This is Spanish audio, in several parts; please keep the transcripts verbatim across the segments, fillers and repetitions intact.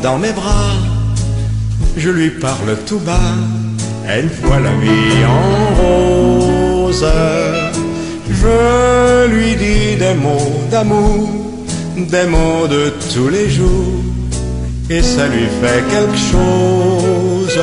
dans mes bras, je lui parle tout bas, elle voit la vie en rose. Je lui dis des mots d'amour, des mots de tous les jours, et ça lui fait quelque chose.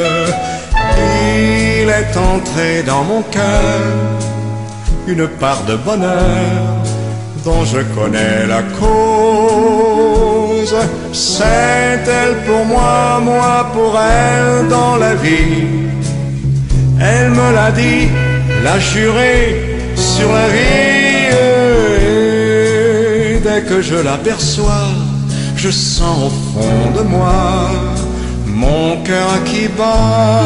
Il est entré dans mon cœur une part de bonheur dont je connais la cause. C'est elle pour moi, moi pour elle dans la vie. Elle me l'a dit, l'a juré sur la vie. Et dès que je l'aperçois, je sens au fond de moi mon cœur qui bat.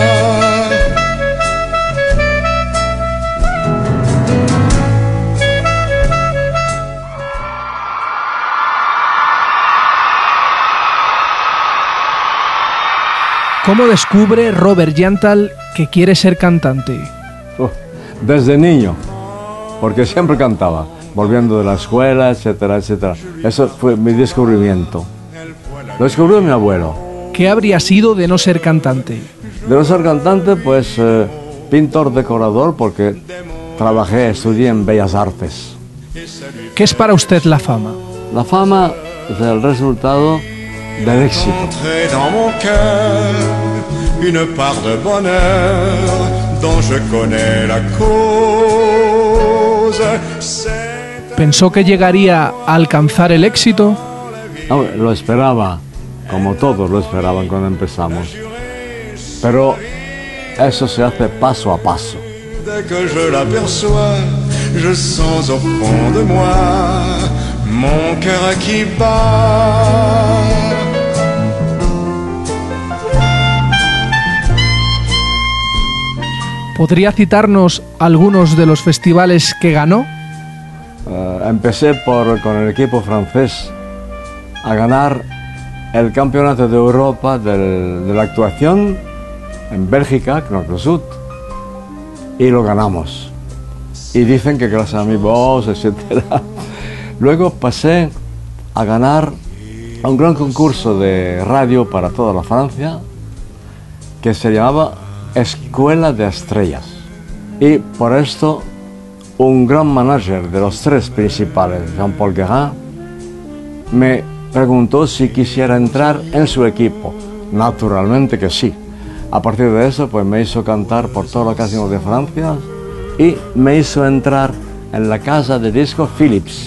¿Cómo descubre Robert Yantall que quiere ser cantante? Oh, desde niño, porque siempre cantaba, volviendo de la escuela, etcétera, etcétera. Eso fue mi descubrimiento. Lo descubrió mi abuelo. ¿Qué habría sido de no ser cantante? De no ser cantante, pues eh, pintor, decorador, porque trabajé, estudié en Bellas Artes. ¿Qué es para usted la fama? La fama es el resultado del éxito. Une part de bonheur dont je connais la cause. ¿Pensó que llegaría a alcanzar el éxito? No, lo esperaba, como todos lo esperaban cuando empezamos. Pero eso se hace paso a paso. Dès que je l'aperçois, je sens au fond de moi mon cœur qui bat. ¿Podría citarnos algunos de los festivales que ganó? Uh, empecé por, con el equipo francés a ganar el campeonato de Europa del, de la actuación en Bélgica, Knock-Sud, y lo ganamos. Y dicen que gracias a mi voz, etcétera. Luego pasé a ganar un gran concurso de radio para toda la Francia que se llamaba Escuela de Estrellas. Y por esto un gran manager de los tres principales, Jean-Paul Guérin, me preguntó si quisiera entrar en su equipo. Naturalmente que sí. A partir de eso, pues me hizo cantar por todos los casinos de Francia y me hizo entrar en la casa de disco Philips.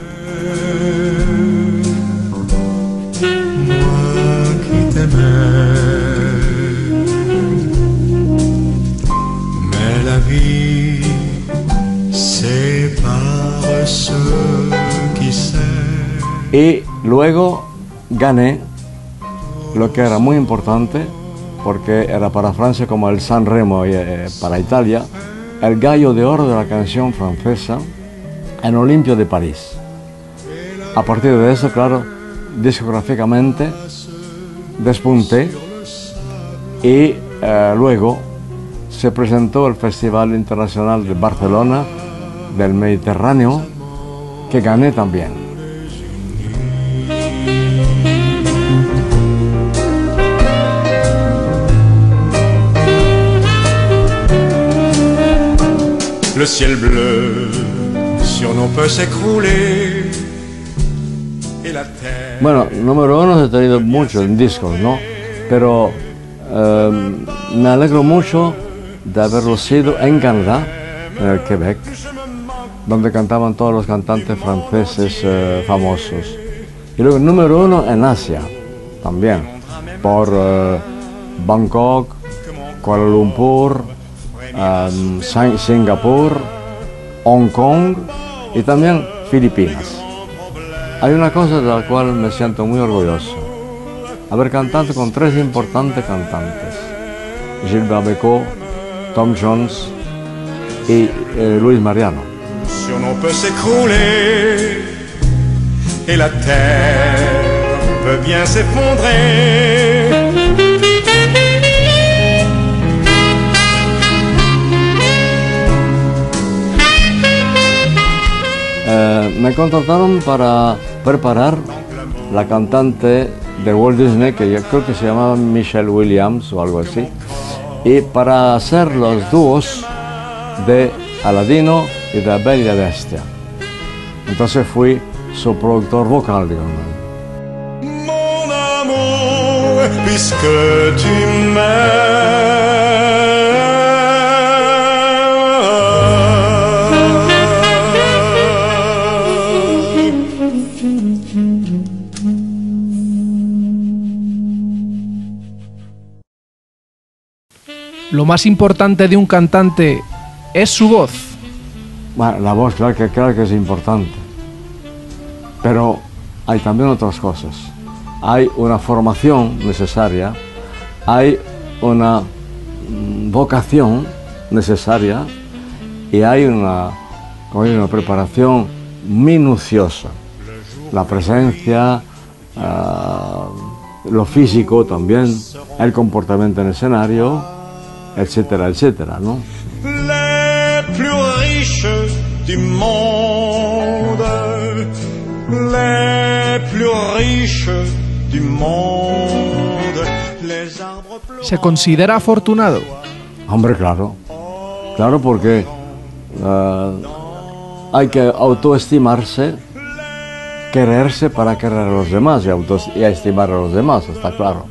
Y luego gané lo que era muy importante, porque era para Francia como el San Remo eh, para Italia, el gallo de oro de la canción francesa en Olimpia de París. A partir de eso, claro, discográficamente despunté y eh, luego se presentó el Festival Internacional de Barcelona del Mediterráneo, que gané también. Le ciel bleu sur nos peut s'écrouler et la terre. Bueno, número uno he tenido mucho en discos, ¿no? Pero eh, me alegro mucho de haberlo sido en Canadá, en el Quebec, donde cantaban todos los cantantes franceses eh, famosos. Y luego número uno en Asia, también, por eh, Bangkok, Kuala Lumpur, Um, Singapur, Hong Kong y también Filipinas. Hay una cosa de la cual me siento muy orgulloso: haber cantado con tres importantes cantantes, Gilbert Bécaud, Tom Jones y eh, Luis Mariano. Sur nos peut s'écrouler et la terre peut bien s'effondrer. Eh, me contrataron para preparar la cantante de Walt Disney, que yo creo que se llamaba Michelle Williams o algo así, y para hacer los dúos de Aladino y de La Bella y la Bestia. Entonces fui su productor vocal, digamos. Mon amour, puisque tu Lo más importante de un cantante es su voz. Bueno, la voz, claro que, claro que es importante, pero hay también otras cosas. Hay una formación necesaria, hay una mm, vocación necesaria y hay una, una preparación minuciosa. La presencia, uh, lo físico también, el comportamiento en el escenario, etcétera, etcétera, ¿no? Les plus riches du monde, les plus riches du monde, les arbres. ¿Se considera afortunado? Hombre, claro, claro, porque uh, hay que autoestimarse, quererse para querer a los demás y, autos y estimar a los demás, está claro.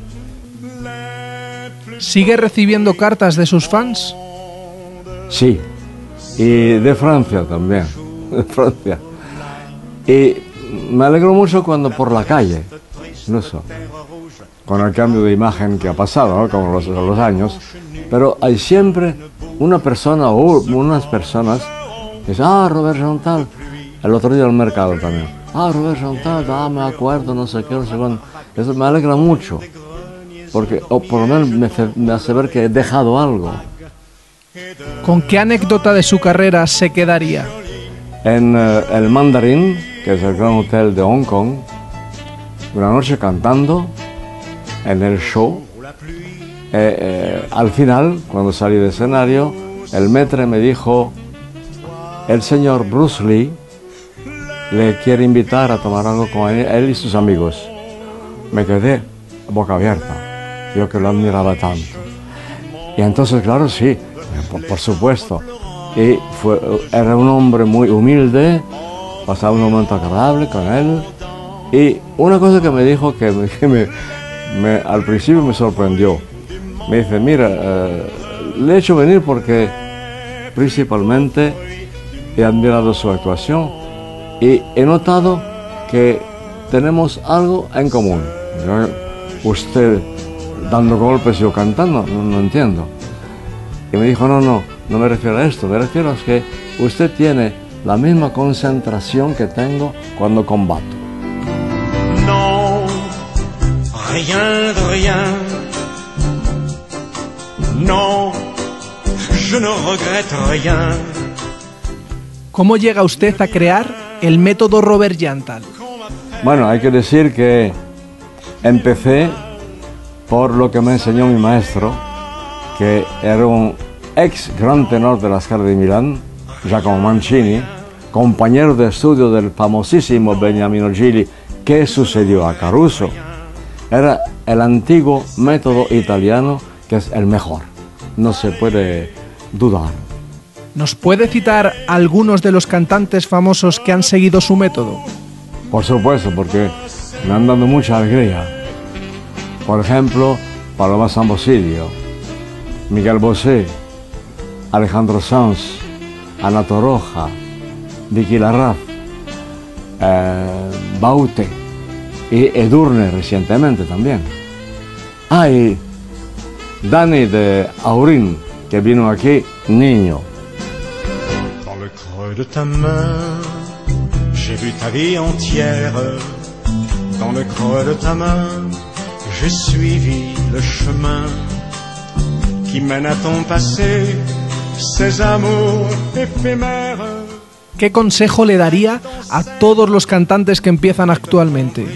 ¿Sigue recibiendo cartas de sus fans? Sí, y de Francia también, de Francia. Y me alegro mucho cuando por la calle, no sé, con el cambio de imagen que ha pasado, ¿no? Como los, los años, pero hay siempre una persona o unas personas que dicen, ah, Robert Chantal, el otro día en el mercado también, ah, Robert Chantal, ah, me acuerdo, no sé qué, no sé cuándo. Eso me alegra mucho, porque o por lo menos me, me hace ver que he dejado algo. ¿Con qué anécdota de su carrera se quedaría? En uh, el Mandarín, que es el gran hotel de Hong Kong, una noche cantando en el show, eh, eh, al final, cuando salí del escenario, el maître me dijo, el señor Bruce Lee le quiere invitar a tomar algo con él, él y sus amigos. Me quedé boca abierta, yo que lo admiraba tanto. Y entonces, claro, sí, por, por supuesto. Y fue, era un hombre muy humilde, pasaba un momento agradable con él. Y una cosa que me dijo que, me, que me, me, al principio me sorprendió. Me dice, mira, eh, le he hecho venir porque principalmente he admirado su actuación y he notado que tenemos algo en común. Usted dando golpes y yo cantando, no, no entiendo. Y me dijo, no, no, no me refiero a esto, me refiero a que usted tiene la misma concentración que tengo cuando combato. Non, rien de rien. Non, je ne regrette rien. ¿Cómo llega usted a crear el método Robert Yantal? Bueno, hay que decir que empecé por lo que me enseñó mi maestro, que era un ex gran tenor de la Scala de Milán, Giacomo Mancini, compañero de estudio del famosísimo Beniamino Gili, que sucedió a Caruso. Era el antiguo método italiano, que es el mejor, no se puede dudar. ¿Nos puede citar algunos de los cantantes famosos que han seguido su método? Por supuesto, porque me han dado mucha alegría. Por ejemplo, Paloma San Basilio, Miguel Bosé, Alejandro Sanz, Ana Torroja, Vicky Larraz, eh, Baute y Edurne recientemente también. Ah, y Dani de Aurín, que vino aquí niño. Dans le creux de ta main, j'ai vu ta vie entière. Dans le creux de ta main, j'ai suivi le chemin qui mène à ton passé, ces amours éphémères. ¿Qué consejo le daría a todos los cantantes que empiezan actualmente?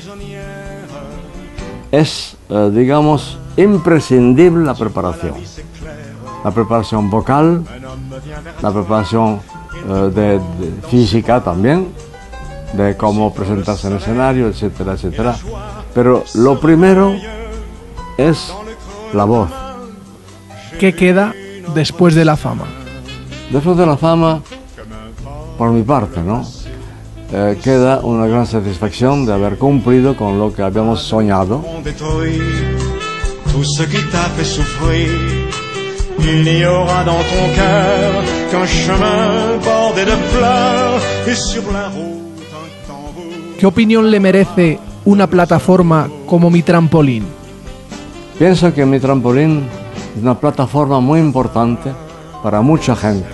Es, eh, digamos, imprescindible la preparación. La preparación vocal, la preparación eh, de, de física también, de cómo presentarse en el escenario, etcétera, etcétera. Pero lo primero es la voz. ¿Qué queda después de la fama? Después de la fama, por mi parte, ¿no? Eh, queda una gran satisfacción de haber cumplido con lo que habíamos soñado. Tout ce qui t'a fait souffrir, il n'y aura dans ton cœur qu'un chemin bordé de fleurs et sur la route un tambour. ¿Qué opinión le merece una plataforma como Mi Trampolín? Pienso que Mi Trampolín es una plataforma muy importante para mucha gente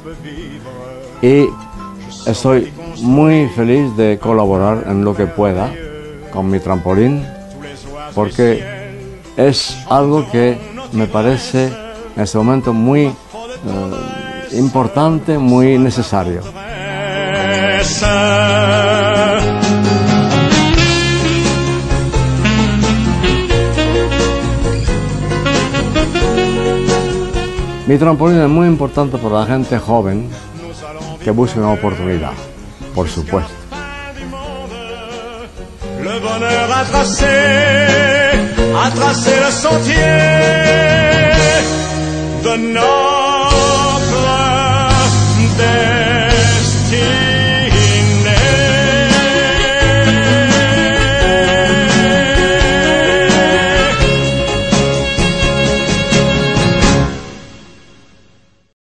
y estoy muy feliz de colaborar en lo que pueda con Mi Trampolín, porque es algo que me parece en este momento muy eh, importante, muy necesario. Mi Trampolín es muy importante para la gente joven que busca una oportunidad, por supuesto. Le bonheur a tracé, a tracé le sentier de notre destin.